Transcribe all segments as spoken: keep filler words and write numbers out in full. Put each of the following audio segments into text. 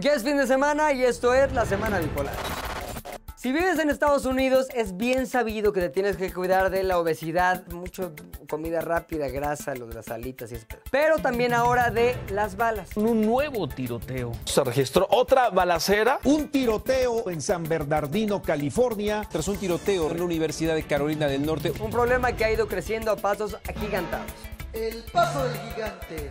Ya es fin de semana y esto es la Semana Bipolar. Si vives en Estados Unidos, es bien sabido que te tienes que cuidar de la obesidad, mucho comida rápida, grasa, lo de las alitas y eso. Pero también ahora de las balas. Un nuevo tiroteo. Se registró otra balacera. Un tiroteo en San Bernardino, California. Tras un tiroteo en la Universidad de Carolina del Norte. Un problema que ha ido creciendo a pasos agigantados. El paso del gigante.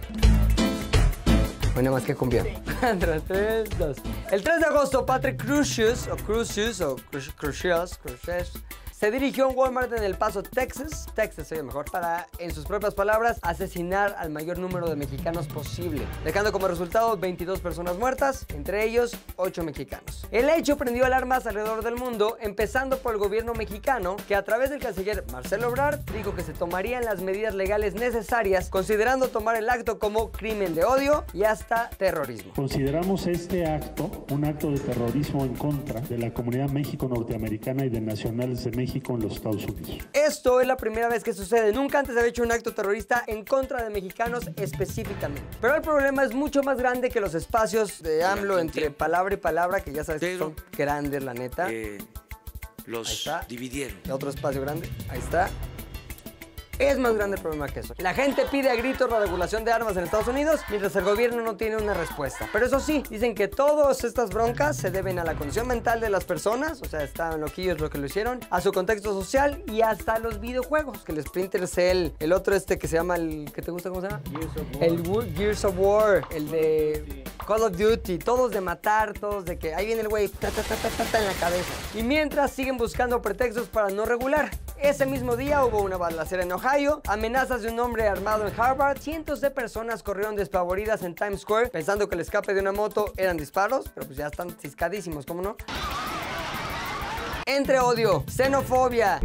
Bueno, más que cumbia. tres, dos. El tres de agosto, Patrick Crusius, o Crusius, o Crusius, Crusius, se dirigió a un Walmart en El Paso, Texas, Texas sería mejor, para, en sus propias palabras, asesinar al mayor número de mexicanos posible, dejando como resultado veintidós personas muertas, entre ellos ocho mexicanos. El hecho prendió alarmas alrededor del mundo, empezando por el gobierno mexicano, que a través del canciller Marcelo Ebrard dijo que se tomarían las medidas legales necesarias, considerando tomar el acto como crimen de odio y hasta terrorismo. Consideramos este acto un acto de terrorismo en contra de la comunidad México-norteamericana y de nacionales de México en los Estados Unidos. Esto es la primera vez que sucede. Nunca antes había hecho un acto terrorista en contra de mexicanos específicamente. Pero el problema es mucho más grande que los espacios de AMLO entre palabra y palabra, que ya sabes que son grandes, la neta. Eh, los dividieron. Otro espacio grande. Ahí está. Es más grande el problema que eso. La gente pide a gritos la regulación de armas en Estados Unidos, mientras el gobierno no tiene una respuesta. Pero eso sí, dicen que todas estas broncas se deben a la condición mental de las personas, o sea, estaban loquillos lo que lo hicieron, a su contexto social y hasta los videojuegos, que el Splinter Cell, el otro este que se llama, el ¿qué te gusta? ¿Cómo se llama? Gears of War. El Gears of War, el de Call of Duty, todos de matar, todos de que ahí viene el güey, ta, ta, ta, ta, ta, ta, en la cabeza. Y mientras siguen buscando pretextos para no regular. Ese mismo día hubo una balacera en Ohio, amenazas de un hombre armado en Harvard, cientos de personas corrieron despavoridas en Times Square pensando que el escape de una moto eran disparos, pero pues ya están ciscadísimos, ¿cómo no? Entre odio, xenofobia,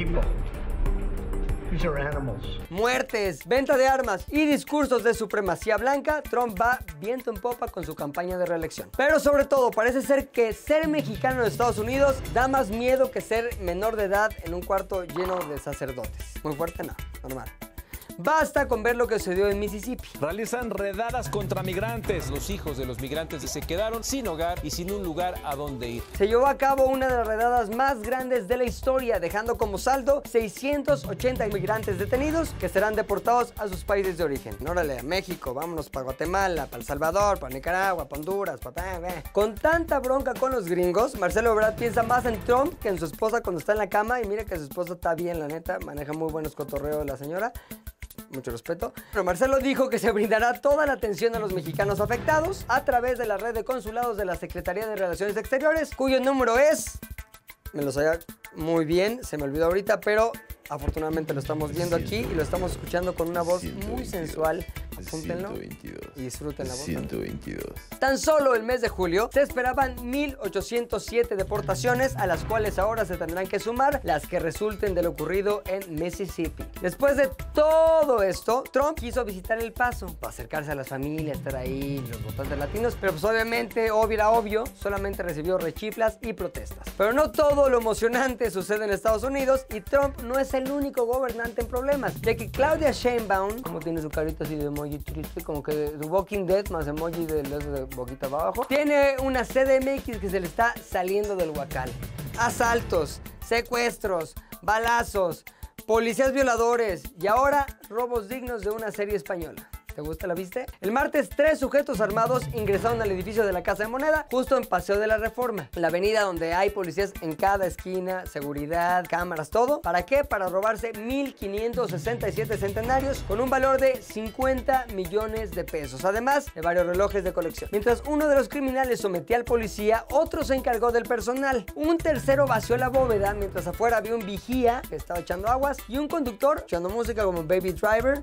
muertes, venta de armas y discursos de supremacía blanca, Trump va viento en popa con su campaña de reelección. Pero sobre todo, parece ser que ser mexicano en Estados Unidos da más miedo que ser menor de edad en un cuarto lleno de sacerdotes. Muy fuerte, no, normal. Basta con ver lo que sucedió en Mississippi. Realizan redadas contra migrantes. Los hijos de los migrantes se quedaron sin hogar y sin un lugar a donde ir. Se llevó a cabo una de las redadas más grandes de la historia, dejando como saldo seiscientos ochenta inmigrantes detenidos que serán deportados a sus países de origen. Órale, a México, vámonos para Guatemala, para El Salvador, para Nicaragua, para Honduras, para... Con tanta bronca con los gringos, Marcelo Ebrard piensa más en Trump que en su esposa cuando está en la cama, y mira que su esposa está bien, la neta, maneja muy buenos cotorreos la señora. Mucho respeto. Pero Marcelo dijo que se brindará toda la atención a los mexicanos afectados a través de la red de consulados de la Secretaría de Relaciones Exteriores, cuyo número es... Me lo sabía muy bien, se me olvidó ahorita, pero afortunadamente lo estamos viendo aquí y lo estamos escuchando con una voz muy sensual. Apúntenlo y disfruten la voz. ciento veintidós. Tan solo el mes de julio se esperaban mil ochocientos siete deportaciones, a las cuales ahora se tendrán que sumar las que resulten de lo ocurrido en Mississippi. Después de todo esto, Trump quiso visitar El Paso para acercarse a las familias, estar ahí, los votantes latinos, pero pues obviamente, obvio era obvio, solamente recibió rechiflas y protestas. Pero no todo lo emocionante sucede en Estados Unidos y Trump no es el único gobernante en problemas, ya que Claudia Sheinbaum, como tiene su carita así de emoji triste, como que de Walking Dead más emoji de, de boquita para abajo, tiene una C D M X que se le está saliendo del huacal. Asaltos, secuestros, balazos, policías violadores y ahora robos dignos de una serie española. ¿Te gusta? ¿La viste? El martes, tres sujetos armados ingresaron al edificio de la Casa de Moneda, justo en Paseo de la Reforma, la avenida donde hay policías en cada esquina, seguridad, cámaras, todo. ¿Para qué? Para robarse mil quinientos sesenta y siete centenarios con un valor de cincuenta millones de pesos, además de varios relojes de colección. Mientras uno de los criminales sometía al policía, otro se encargó del personal. Un tercero vació la bóveda, mientras afuera había un vigía que estaba echando aguas y un conductor echando música como Baby Driver.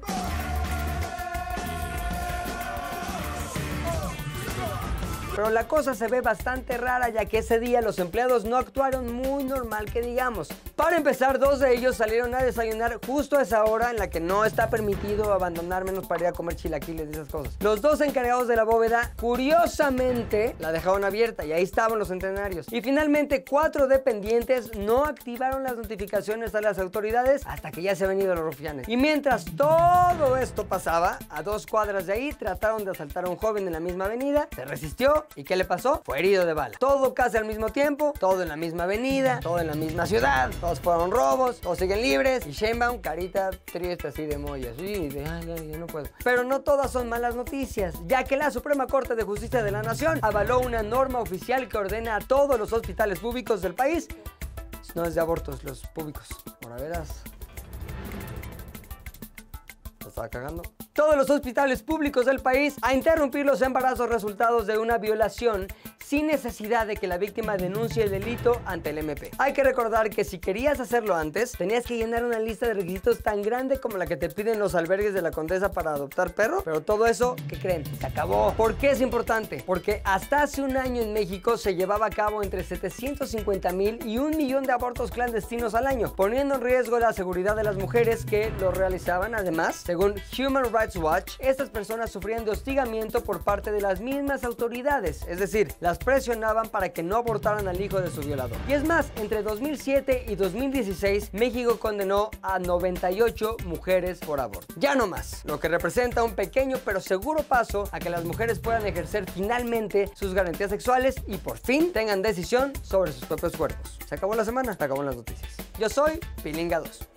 Pero la cosa se ve bastante rara, ya que ese día los empleados no actuaron muy normal que digamos. Para empezar, dos de ellos salieron a desayunar justo a esa hora en la que no está permitido abandonar, menos para ir a comer chilaquiles y esas cosas. Los dos encargados de la bóveda, curiosamente, la dejaron abierta y ahí estaban los centenarios. Y finalmente, cuatro dependientes no activaron las notificaciones a las autoridades hasta que ya se habían ido los rufianes. Y mientras todo esto pasaba, a dos cuadras de ahí trataron de asaltar a un joven en la misma avenida, se resistió aborto. ¿Y qué le pasó? Fue herido de bala. Todo casi al mismo tiempo, todo en la misma avenida, todo en la misma ciudad, todos fueron robos, todos siguen libres. Y Sheinbaum, carita triste así de molla, así de, ay, ay, yo no puedo. Pero no todas son malas noticias, ya que la Suprema Corte de Justicia de la Nación avaló una norma oficial que ordena a todos los hospitales públicos del país, no es de abortos, los públicos, ahora verás. ¿La estaba cagando? Todos los hospitales públicos del país a interrumpir los embarazos resultados de una violación sin necesidad de que la víctima denuncie el delito ante el M P. Hay que recordar que si querías hacerlo antes, tenías que llenar una lista de requisitos tan grande como la que te piden los albergues de la Condesa para adoptar perro. Pero todo eso, ¿qué creen? Se acabó. ¿Por qué es importante? Porque hasta hace un año en México se llevaba a cabo entre setecientos cincuenta mil y un millón de abortos clandestinos al año, poniendo en riesgo la seguridad de las mujeres que lo realizaban. Además, según Human Rights Watch, estas personas sufrían de hostigamiento por parte de las mismas autoridades, es decir, las presionaban para que no abortaran al hijo de su violador. Y es más, entre dos mil siete y dos mil dieciséis, México condenó a noventa y ocho mujeres por aborto. Ya no más, lo que representa un pequeño pero seguro paso a que las mujeres puedan ejercer finalmente sus garantías sexuales y por fin tengan decisión sobre sus propios cuerpos. Se acabó la semana, se acabó las noticias. Yo soy Pilinga dos.